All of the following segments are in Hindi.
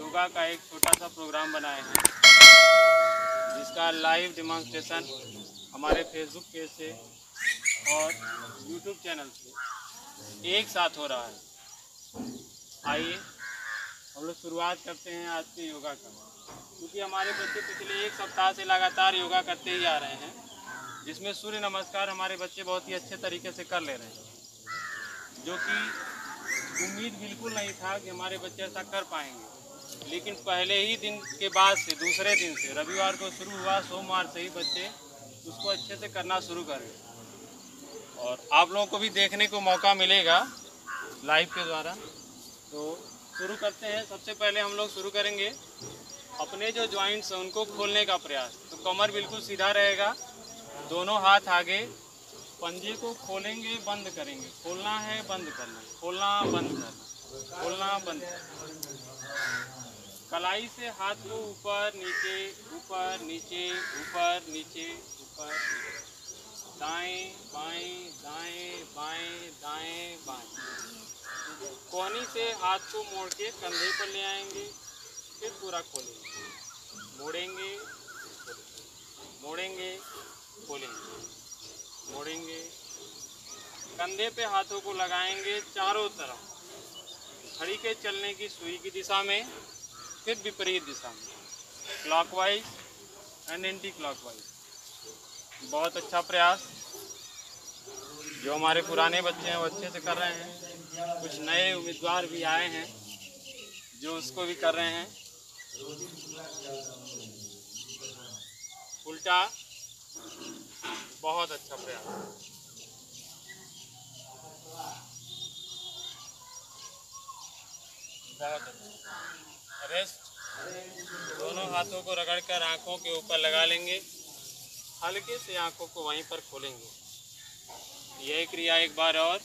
योगा का एक छोटा सा प्रोग्राम बनाए हैं, जिसका लाइव डेमोन्स्ट्रेशन हमारे फेसबुक पेज से और यूट्यूब चैनल से एक साथ हो रहा है। आइए हम लोग शुरुआत करते हैं आज के योगा का, क्योंकि हमारे बच्चे पिछले एक सप्ताह से लगातार योगा करते ही आ रहे हैं, जिसमें सूर्य नमस्कार हमारे बच्चे बहुत ही अच्छे तरीके से कर ले रहे हैं, जो कि उम्मीद बिल्कुल नहीं था कि हमारे बच्चे ऐसा कर पाएंगे। लेकिन पहले ही दिन के बाद से, दूसरे दिन से, रविवार को शुरू हुआ, सोमवार से ही बच्चे उसको अच्छे से करना शुरू कर गए और आप लोगों को भी देखने को मौका मिलेगा लाइव के द्वारा। तो शुरू करते हैं। सबसे पहले हम लोग शुरू करेंगे अपने जो जॉइंट्स हैं उनको खोलने का प्रयास। तो कमर बिल्कुल सीधा रहेगा, दोनों हाथ आगे, पंजे को खोलेंगे, बंद करेंगे, खोलना है, बंद करना, खोलना, बंद करना, खोलना, बंद करना। कलाई से हाथ को ऊपर नीचे, ऊपर नीचे, ऊपर नीचे, ऊपर नीचे, दाएं बाएं, दाएं बाएं, दाएं बाएं। कोहनी से हाथ को मोड़ के कंधे पर ले आएंगे, फिर पूरा खोलेंगे, मोड़ेंगे, मोड़ेंगे, खोलेंगे, मोड़ेंगे। कंधे पे हाथों को लगाएंगे चारों तरफ, घड़ी के चलने की सुई की दिशा में, फिर विपरीत दिशा में, क्लॉकवाइज एंड एंटी क्लॉकवाइज। बहुत अच्छा प्रयास। जो हमारे पुराने बच्चे हैं वो अच्छे से कर रहे हैं, कुछ नए उम्मीदवार भी आए हैं जो उसको भी कर रहे हैं। उल्टा, बहुत अच्छा प्रयास। बहुत अच्छा। रेस्ट। दोनों हाथों को रगड़कर आंखों के ऊपर लगा लेंगे, हल्के से आंखों को वहीं पर खोलेंगे। यही क्रिया एक बार और।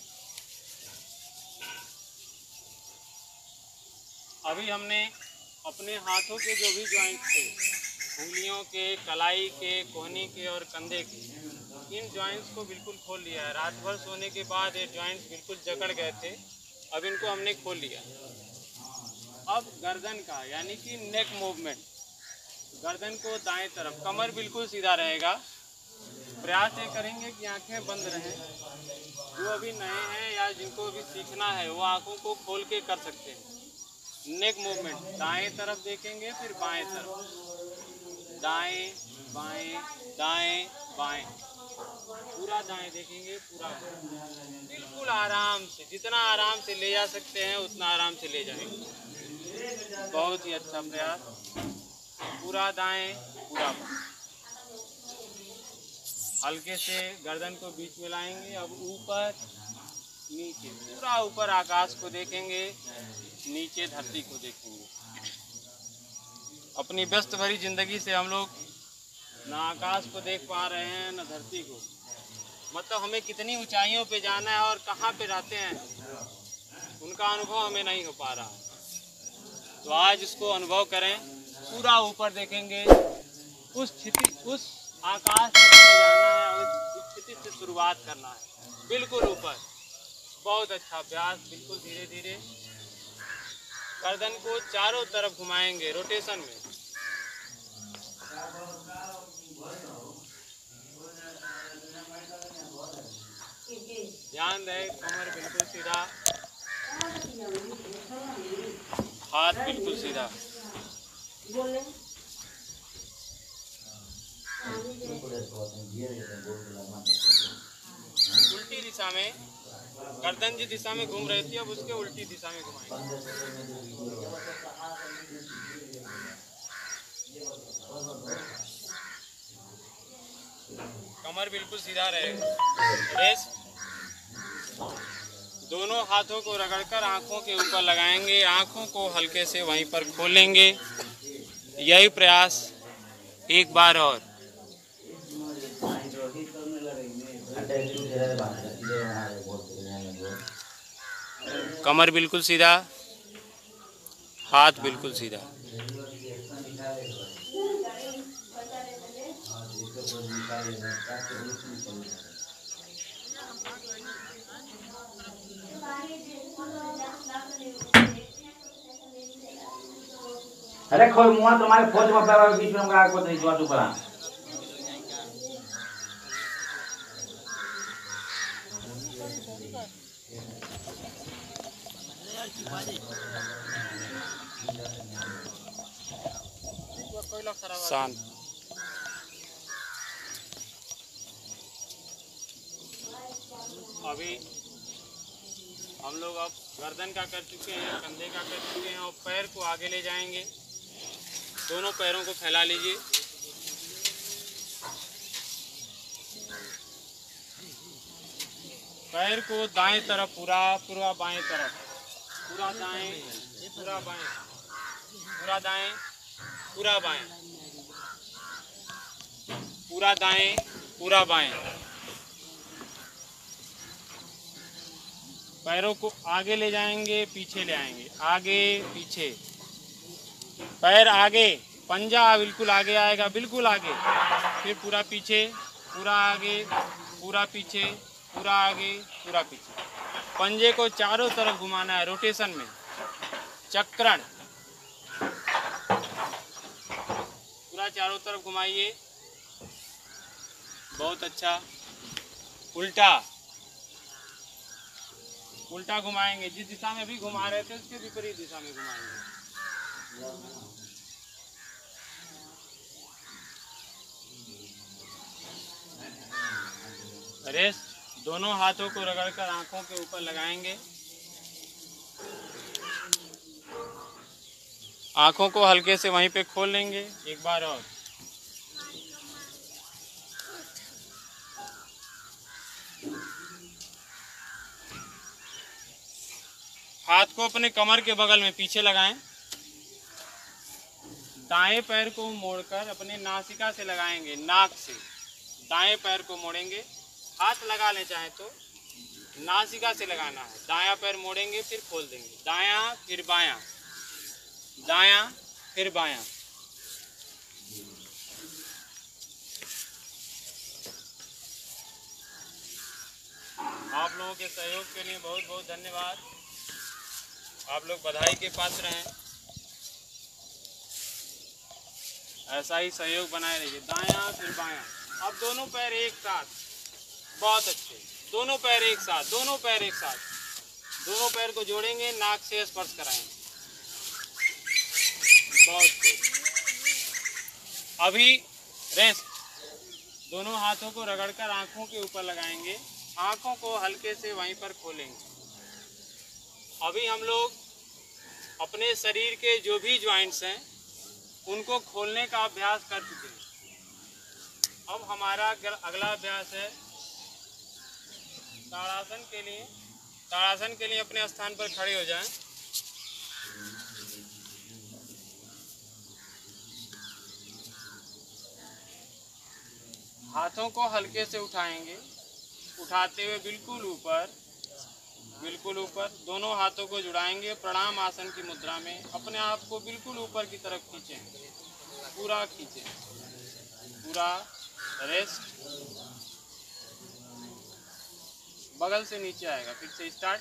अभी हमने अपने हाथों के जो भी जॉइंट्स थे, उंगलियों के, कलाई के, कोहनी के और कंधे के, इन जॉइंट्स को बिल्कुल खोल लिया है। रात भर सोने के बाद ये जॉइंट्स बिल्कुल जकड़ गए थे, अब इनको हमने खोल लिया। अब गर्दन का यानी कि नेक मूवमेंट, गर्दन को दाएं तरफ, कमर बिल्कुल सीधा रहेगा। प्रयास ये करेंगे कि आंखें बंद रहें। जो अभी नए हैं या जिनको अभी सीखना है वो आंखों को खोल के कर सकते हैं। नेक मूवमेंट, दाएं तरफ देखेंगे, फिर बाएं तरफ, दाएं बाएं, दाएं बाएं, पूरा दाएं देखेंगे, पूरा बिल्कुल आराम से, जितना आराम से ले जा सकते हैं उतना आराम से ले जाएंगे। बहुत ही अच्छा प्रयास। पूरा दाएं, पूरा बाएं। हल्के से गर्दन को बीच में लाएंगे। अब ऊपर नीचे, पूरा ऊपर आकाश को देखेंगे, नीचे धरती को देखेंगे। अपनी व्यस्त भरी जिंदगी से हम लोग ना आकाश को देख पा रहे हैं ना धरती को। मतलब हमें कितनी ऊंचाइयों पे जाना है और कहाँ पे रहते हैं उनका अनुभव हमें नहीं हो पा रहा। तो आज इसको अनुभव करें। पूरा ऊपर देखेंगे, उस आकाश में हमें जाना है, उस स्थिति से शुरुआत करना है, बिल्कुल ऊपर। बहुत अच्छा अभ्यास। बिल्कुल धीरे धीरे गर्दन को चारों तरफ घुमाएंगे रोटेशन में। ध्यान रहे, कमर बिल्कुल सीधा, हाथ बिल्कुल सीधा। उल्टी दिशा में, गर्दन जिस दिशा में घूम रही थी अब उसके उल्टी दिशा में घुमाएंगे। कमर बिल्कुल सीधा रहेगा। रेस्ट। दोनों हाथों को रगड़कर आंखों के ऊपर लगाएंगे, आंखों को हल्के से वहीं पर खोलेंगे। यही प्रयास एक बार और। कमर बिल्कुल सीधा, हाथ बिल्कुल सीधा। अरे खोल मुआ तुम्हारे खोज में पैर बीच में मुका को नहीं जो ऊपर शांत। अभी हम लोग अब गर्दन का कर चुके हैं, कंधे का कर चुके हैं और पैर को आगे ले जाएंगे। दोनों पैरों को फैला लीजिए। पैर को दाएं तरफ पूरा पूरा बाएं तरफ, पूरा दाएं पूरा बाएं, पूरा दाएं पूरा बाएं, पूरा दाएं पूरा बाएं। पैरों को आगे ले जाएंगे, पीछे ले आएंगे, आगे पीछे, पैर आगे, पंजा बिल्कुल आगे आएगा, बिल्कुल आगे, फिर पूरा पीछे, पूरा आगे, पूरा पीछे, पूरा आगे, पूरा पीछे। पंजे को चारों तरफ घुमाना है रोटेशन में, चक्रण, पूरा चारों तरफ घुमाइए। बहुत अच्छा। उल्टा, उल्टा घुमाएंगे, जिस दिशा में भी घुमा रहे थे उसके विपरीत दिशा में घुमाएंगे। रेस्ट। दोनों हाथों को रगड़कर आंखों के ऊपर लगाएंगे। आंखों को हल्के से वहीं पे खोल लेंगे एक बार और। हाथ को अपने कमर के बगल में पीछे लगाएं। दाएं पैर को मोड़कर अपने नासिका से लगाएंगे, नाक से दाएं पैर को मोड़ेंगे। हाथ लगा लें चाहे तो, नासिका से लगाना है। दायां पैर मोड़ेंगे फिर खोल देंगे, दायां फिर बायां, दायां फिर बायां। आप लोगों के सहयोग के लिए बहुत बहुत धन्यवाद। आप लोग बधाई के पात्र हैं। ऐसा ही सहयोग बनाए रहिए। दायां फिर बायां। अब दोनों पैर एक साथ, बहुत अच्छे। दोनों पैर एक साथ, दोनों पैर एक साथ, दोनों पैर को जोड़ेंगे, नाक से स्पर्श कराएंगे। बहुत तेज। अभी रेस्ट। दोनों हाथों को रगड़कर आंखों के ऊपर लगाएंगे, आंखों को हल्के से वहीं पर खोलेंगे। अभी हम लोग अपने शरीर के जो भी ज्वाइंट्स हैं उनको खोलने का अभ्यास कर चुके हैं। अब हमारा अगला अभ्यास है ताड़ासन के लिए। ताड़ासन के लिए अपने स्थान पर खड़े हो जाएं। हाथों को हल्के से उठाएंगे, उठाते हुए बिल्कुल ऊपर, बिल्कुल ऊपर। दोनों हाथों को जुड़ाएंगे प्रणाम आसन की मुद्रा में। अपने आप को बिल्कुल ऊपर की तरफ खींचें, पूरा खींचें, पूरा। रेस्ट। बगल से नीचे आएगा, फिर से स्टार्ट।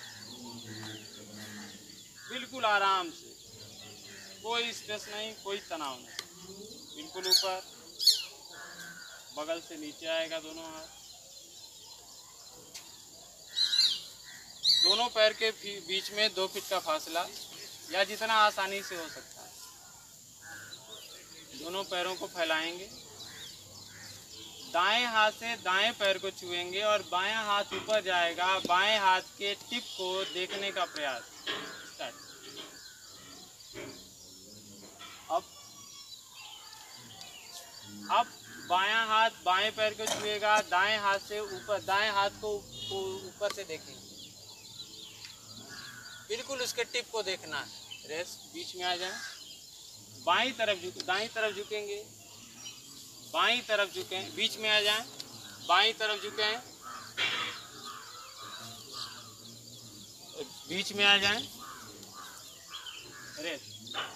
बिल्कुल आराम से, कोई स्ट्रेस नहीं, कोई तनाव नहीं। बिल्कुल ऊपर, बगल से नीचे आएगा दोनों हाथ। दोनों पैर के बीच में 2 फीट का फासला, या जितना आसानी से हो सकता है। दोनों पैरों को फैलाएंगे। दाएं हाथ से दाएं पैर को छुएंगे और बायां हाथ ऊपर जाएगा। बाएं हाथ के टिप को देखने का प्रयास। स्टार्ट। अब बायां हाथ बाएं पैर को छुएगा, दाएं हाथ से ऊपर, दाएं हाथ को ऊपर से देखेंगे, बिल्कुल उसके टिप को देखना है। रेस्ट। बीच में आ जाए, बाईं तरफ दाईं तरफ झुकेंगे, बाईं तरफ झुकें, बीच में आ जाएं, बाईं तरफ झुकें, बीच में आ जाएं। रेस्ट।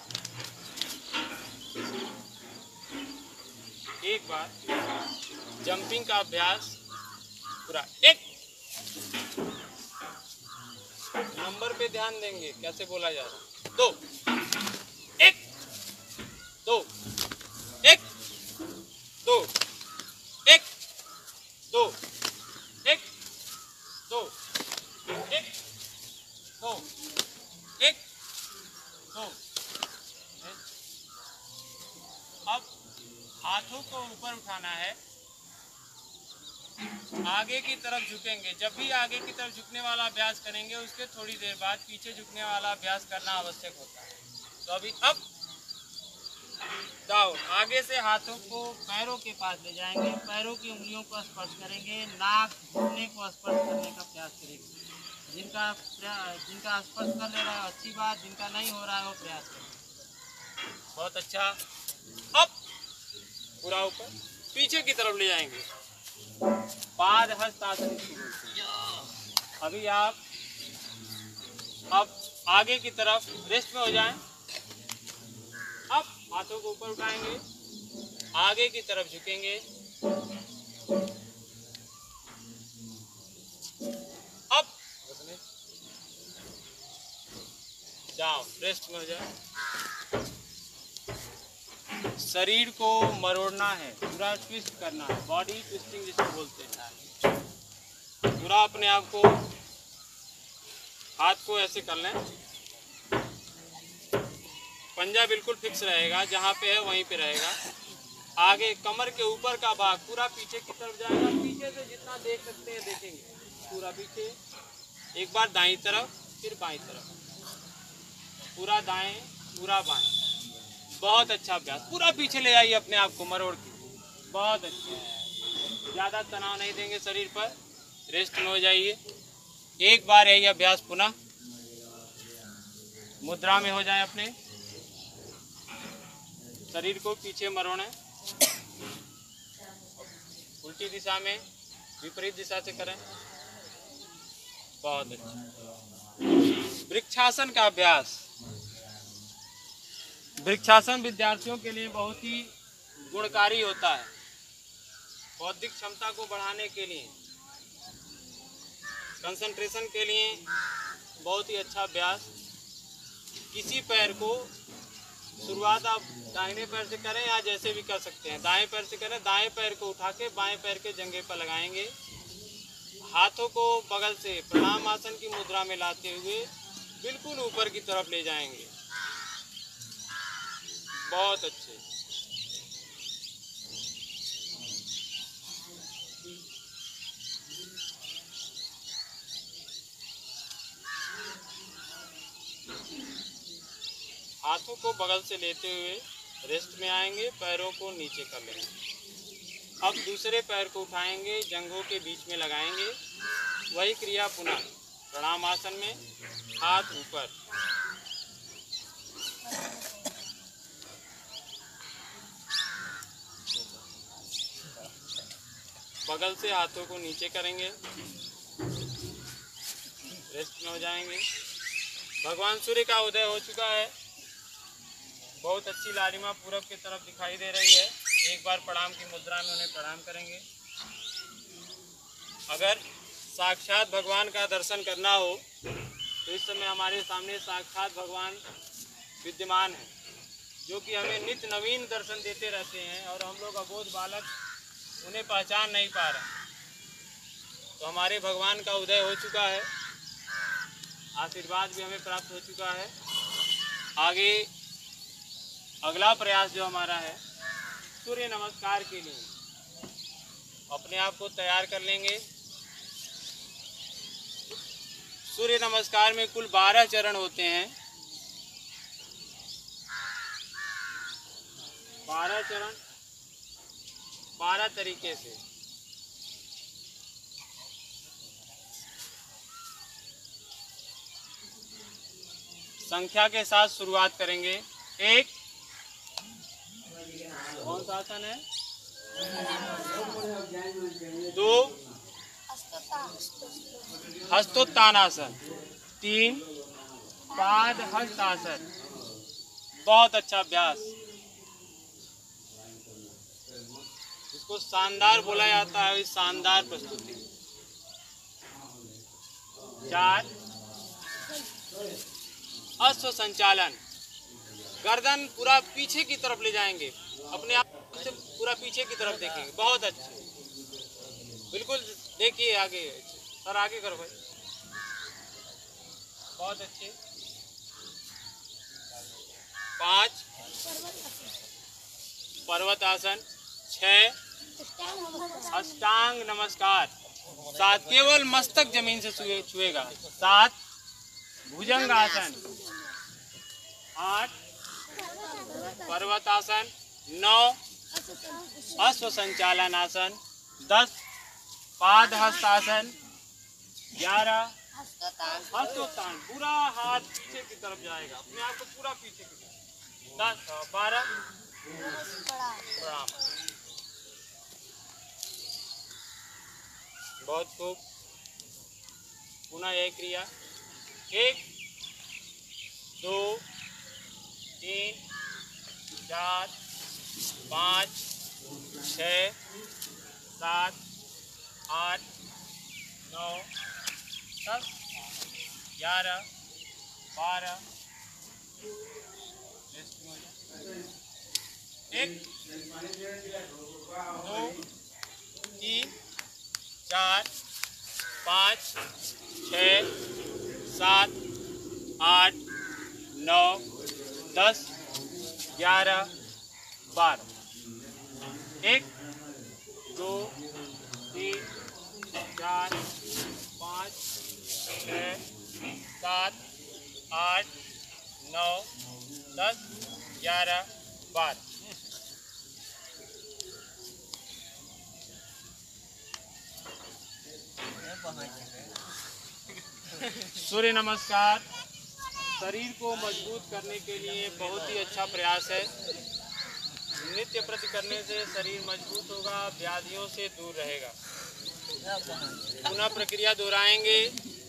एक बार जंपिंग का अभ्यास पूरा। एक नंबर पे ध्यान देंगे कैसे बोला जा रहा है। 2, 1, हाथों को ऊपर उठाना है, आगे की तरफ झुकेंगे। जब भी आगे की तरफ झुकने वाला अभ्यास करेंगे उसके थोड़ी देर बाद पीछे झुकने वाला अभ्यास करना आवश्यक होता है। तो अभी अप डाउन, आगे से हाथों को पैरों के पास ले जाएंगे, पैरों की उंगलियों को स्पर्श करेंगे, नाक घुटने को स्पर्श करने का प्रयास करेंगे। जिनका स्पर्श कर ले रहा है अच्छी बात, जिनका नहीं हो रहा है वो प्रयास करें। बहुत अच्छा। अप, पूरा ऊपर, पीछे की तरफ ले जाएंगे, पाद हस्त आसन इसको बोलते हैं। अभी आप अब आगे की तरफ रेस्ट में हो जाएं। अब हाथों को ऊपर उठाएंगे, आगे की तरफ झुकेंगे, अब डाउन, रेस्ट में हो जाए। शरीर को मरोड़ना है, पूरा ट्विस्ट करना है, बॉडी ट्विस्टिंग जिसको बोलते हैं। पूरा अपने आप को, हाथ को ऐसे कर लें, पंजा बिल्कुल फिक्स रहेगा, जहाँ पे है वहीं पे रहेगा। आगे कमर के ऊपर का भाग पूरा पीछे की तरफ जाएगा, पीछे से जितना देख सकते हैं देखेंगे, पूरा पीछे। एक बार दाईं तरफ, फिर बाईं तरफ, पूरा दाएं, पूरा बाएं। बहुत अच्छा अभ्यास, पूरा पीछे ले आइए अपने आप को मरोड़ के। बहुत अच्छा, ज़्यादा तनाव नहीं देंगे शरीर पर, रेस्ट में हो जाइए। एक बार यही अभ्यास पुनः मुद्रा में हो जाए, अपने शरीर को पीछे मरोड़ें, उल्टी दिशा में, विपरीत दिशा से करें। बहुत अच्छा। वृक्षासन का अभ्यास। वृक्षासन विद्यार्थियों के लिए बहुत ही गुणकारी होता है, बौद्धिक क्षमता को बढ़ाने के लिए, कंसंट्रेशन के लिए बहुत ही अच्छा अभ्यास। किसी पैर को शुरुआत आप दाहिने पैर से करें या जैसे भी कर सकते हैं, दाएं पैर से करें। दाएं पैर को उठा के बाएं पैर के जंघे पर लगाएंगे, हाथों को बगल से प्रणाम आसन की मुद्रा में लाते हुए बिल्कुल ऊपर की तरफ ले जाएंगे। बहुत अच्छे। हाथों को बगल से लेते हुए रेस्ट में आएंगे, पैरों को नीचे कर लेंगे। अब दूसरे पैर को उठाएंगे, जंघों के बीच में लगाएंगे। वही क्रिया पुनः प्रणाम आसन में, हाथ ऊपर, बगल से हाथों को नीचे करेंगे, रेस्ट में हो जाएंगे। भगवान सूर्य का उदय हो चुका है, बहुत अच्छी लालिमा पूरब की तरफ दिखाई दे रही है। एक बार प्रणाम की मुद्रा में उन्हें प्रणाम करेंगे। अगर साक्षात भगवान का दर्शन करना हो तो इस समय हमारे सामने साक्षात भगवान विद्यमान है, जो कि हमें नित्य नवीन दर्शन देते रहते हैं और हम लोग अबोध बालक उन्हें पहचान नहीं पा रहे। तो हमारे भगवान का उदय हो चुका है, आशीर्वाद भी हमें प्राप्त हो चुका है। आगे अगला प्रयास जो हमारा है, सूर्य नमस्कार के लिए अपने आप को तैयार कर लेंगे। सूर्य नमस्कार में कुल 12 चरण होते हैं। 12 चरण 12 तरीके से। संख्या के साथ शुरुआत करेंगे। 1, कौन सा आसन है? 2, हस्तोत्तान आसन। 3, पाद हस्त आसन। बहुत अच्छा अभ्यास, जिसको शानदार बोला जाता है, शानदार प्रस्तुति। 4, अश्व संचालन। गर्दन पूरा पीछे की तरफ ले जाएंगे, अपने आप से पूरा पीछे की तरफ देखेंगे। बहुत अच्छे, बिल्कुल देखिए आगे, सर आगे करो भाई। बहुत अच्छे। 5, पर्वतासन। 6 अष्टांग नमस्कार। 7 केवल मस्तक जमीन से छुएगा। 7 भुजंग आसन। 8 पर्वतासन। 9 अश्व संचालन आसन। 10 पाद हस्तासन। 11 हस्तोत्तान, पूरा हाथ पीछे की तरफ जाएगा, अपने आप को पूरा पीछे की तरफ। 10 12 प्रणाम। बहुत खूब। पुनः यह क्रिया 1 2 3 4 5 6 7 8 9 10 11 12 1 2 3 4 5 6 7 8 9 10 11 12 1 2 3 4 5 6 7 8 9 10 11 12। सूर्य नमस्कार शरीर को मजबूत करने के लिए बहुत ही अच्छा प्रयास है। नित्य प्रति करने से शरीर मजबूत होगा, व्याधियों से दूर रहेगा। पुनः प्रक्रिया दोहराएंगे।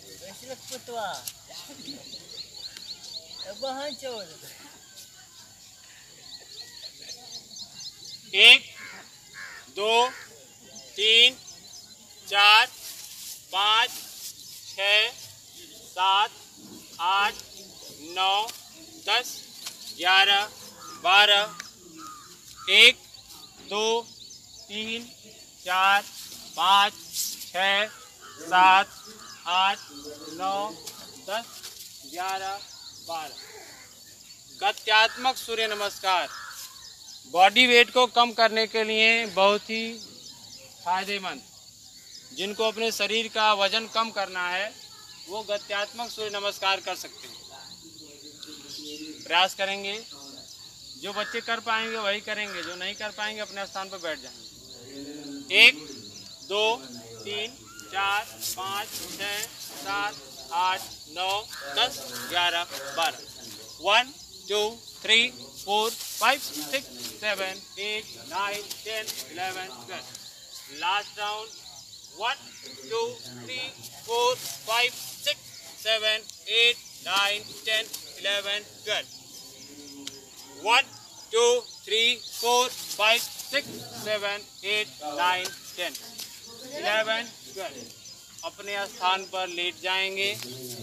1 2 3 4 5 6 7 8 9 10 11 12 1 2 3 4 5 6 7 8 9 10 11 12। गत्यात्मक सूर्य नमस्कार बॉडी वेट को कम करने के लिए बहुत ही फायदेमंद। जिनको अपने शरीर का वजन कम करना है वो गत्यात्मक सूर्य नमस्कार कर सकते हैं। प्रयास करेंगे, जो बच्चे कर पाएंगे वही करेंगे, जो नहीं कर पाएंगे अपने स्थान पर बैठ जाएंगे। 1 2 3 4 5 6 7 8 9 10 11 12 1 2 3 4 5 6 7 8 9 10 11 12। Last round 1 2 3 4 5 6 7 8 9 10 11 12। 1 2 3 4 5 6 7 8 9 10 11 12। अपने स्थान पर लेट जाएंगे।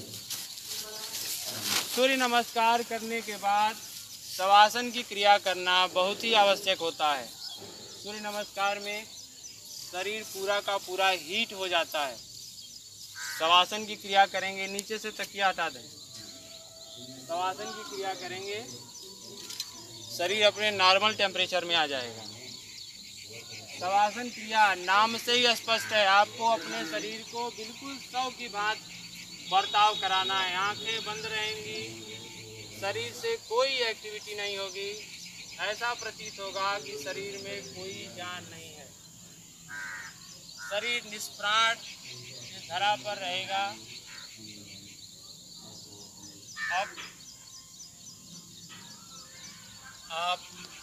सूर्य नमस्कार करने के बाद शवासन की क्रिया करना बहुत ही आवश्यक होता है। सूर्य नमस्कार में शरीर पूरा का पूरा हीट हो जाता है। शवासन की क्रिया करेंगे, नीचे से तकिया हटा दें। शवासन की क्रिया करेंगे, शरीर अपने नॉर्मल टेम्परेचर में आ जाएगा। शवासन क्रिया नाम से ही स्पष्ट है, आपको अपने शरीर को बिल्कुल सौ की भांति बर्ताव कराना है। आंखें बंद रहेंगी, शरीर से कोई एक्टिविटी नहीं होगी। ऐसा प्रतीत होगा कि शरीर में कोई जान नहीं है। शरीर निष्प्राण इस धरा पर रहेगा। अब आप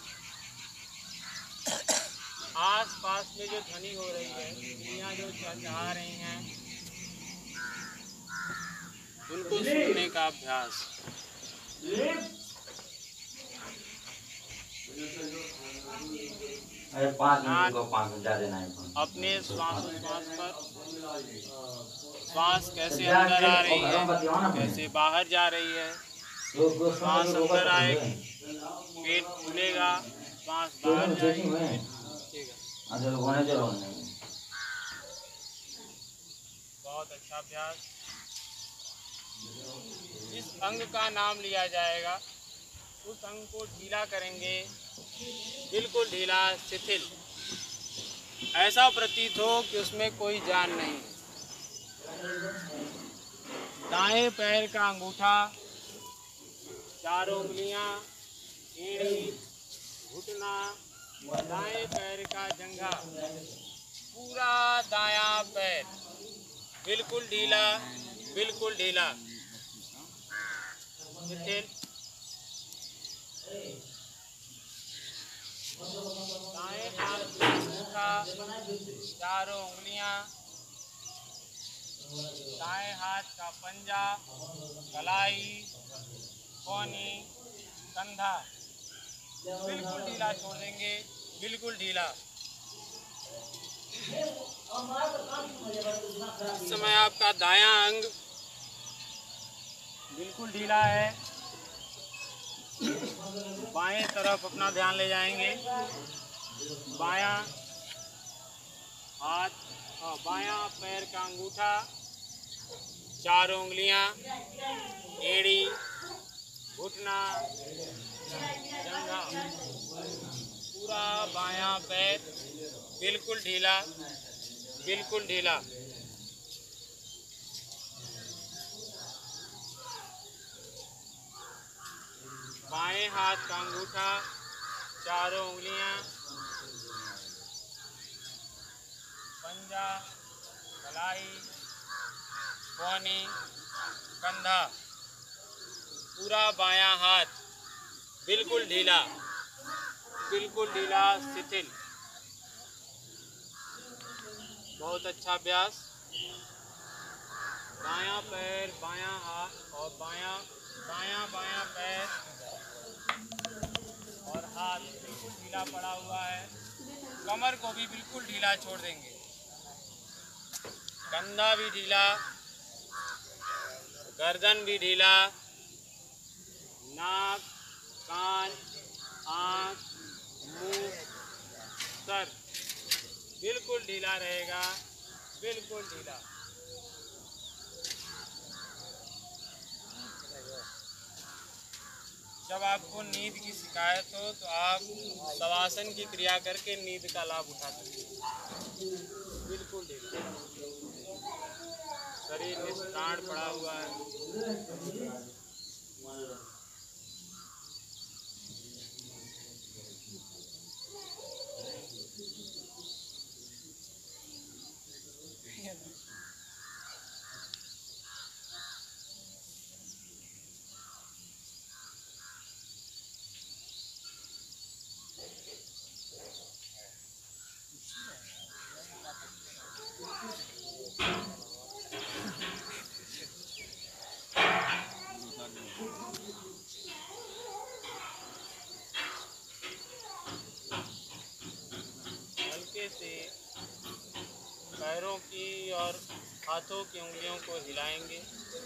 आस पास में जो ध्वनि हो रही है, चिड़ियाँ जो चहचहा रही हैं, उनको सुनने का अभ्यास। अपने श्वास पर श्वास कैसे अंदर आ रही है, कैसे बाहर जा रही है। श्वास अंदर आएगी, पेट फूलेगा, श्वास बाहर जाएगी, बहुत अच्छा अभ्यास। इस अंग का नाम लिया जाएगा उस अंग को ढीला करेंगे, बिल्कुल ढीला, शिथिल, ऐसा प्रतीत हो कि उसमें कोई जान नहीं है। दाएं पैर का अंगूठा, चारों उंगलियां, एड़ी, घुटना, दाएं पैर का जंघा, पूरा दायां पैर बिल्कुल ढीला, बिल्कुल ढीला, शिथिल। दाएं हाथ का अंगूठा, चारों उंगलियां, दाएं हाथ का पंजा, कलाई, कोहनी, कंधा बिल्कुल ढीला छोड़ देंगे, बिल्कुल ढीला। इस समय आपका दायां अंग बिल्कुल ढीला है। बाएं तरफ अपना ध्यान ले जाएंगे। बायां हाथ और बायां पैर का अंगूठा, चारों उंगलियां, एड़ी, घुटना, जंघा, पूरा बायां पैर बिल्कुल ढीला, बिल्कुल ढीला। बाएं हाथ का अंगूठा, चारों उंगलियां, पंजा, कलाई, कोहनी, कंधा, पूरा बायां हाथ बिल्कुल ढीला, बिल्कुल ढीला, शिथिल। बहुत अच्छा अभ्यास। दायां पैर, बायां हाथ और दायां बायां पैर और हाथ बिल्कुल ढीला पड़ा हुआ है। कमर को भी बिल्कुल ढीला छोड़ देंगे। कंधा भी ढीला, गर्दन भी ढीला, नाक, कान, आँख, मुंह, सर बिल्कुल ढीला रहेगा, बिल्कुल ढीला। जब आपको नींद की शिकायत हो तो आप शवासन की क्रिया करके नींद का लाभ उठा सकते हैं। बिल्कुल ढीला, शरीर निष्प्राण पड़ा हुआ है। हल्के से पैरों की और हाथों की उंगलियों को हिलाएंगे।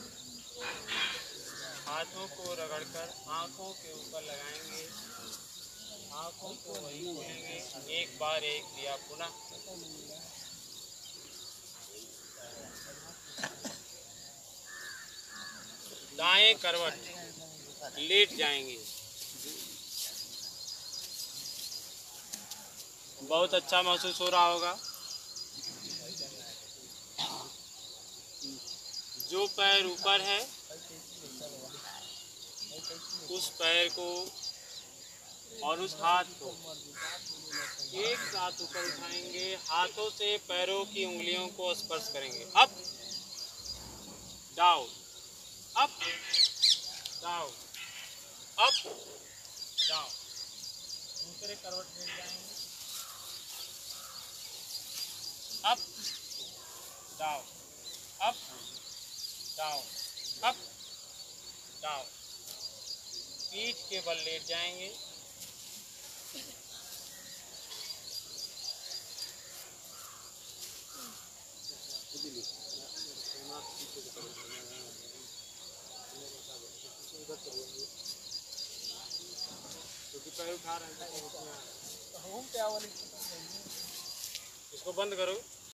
हाथों को रगड़कर आँखों के ऊपर लगाएंगे। आँखों को वही खोलेंगे। एक बार एक दिया पुनः। दाएं करवट लेट जाएंगे। बहुत अच्छा महसूस हो रहा होगा। जो पैर ऊपर है उस पैर को और उस हाथ को एक साथ ऊपर उठाएंगे। हाथों से पैरों की उंगलियों को स्पर्श करेंगे। Up down, up down, up down. दूसरे करवट लेट जाएंगे। Up down, up down, up down. पीठ के बल लेट जाएंगे। क्योंकि पैर उठा रहे हैं। इसको बंद करो।